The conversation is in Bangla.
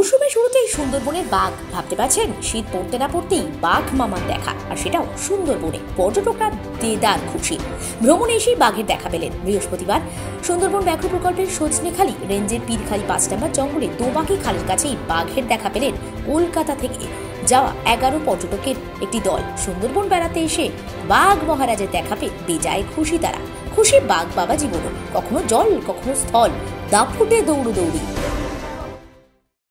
মৌসুমের শুরুতেই সুন্দরবনের বাঘ, ভাবতে পারছেন শীত পড়তে না পড়তেই বাঘ মামার দেখা, আর সেটাও সুন্দরবনে। পর্যটকরা দেদার খুশি। ভ্রমণে এসেই বাঘের দেখা পেলেন বৃহস্পতিবার সুন্দরবন ব্যাঘ্র প্রকল্পের সজনেখালি রেঞ্জের পীরখালি ৫ নম্বর জঙ্গলে দোবাকি খালের কাছেই বাঘের দেখা পেলেন কলকাতা থেকে যাওয়া ১১ পর্যটকের একটি দল। সুন্দরবন বেড়াতে এসে বাঘ মহারাজের দেখা পেয়ে বেজায় খুশি তারা। খুশি বাঘ বাবা জীবনও, কখনো জল কখনো স্থল, দাপুটে দৌড়দৌড়ি।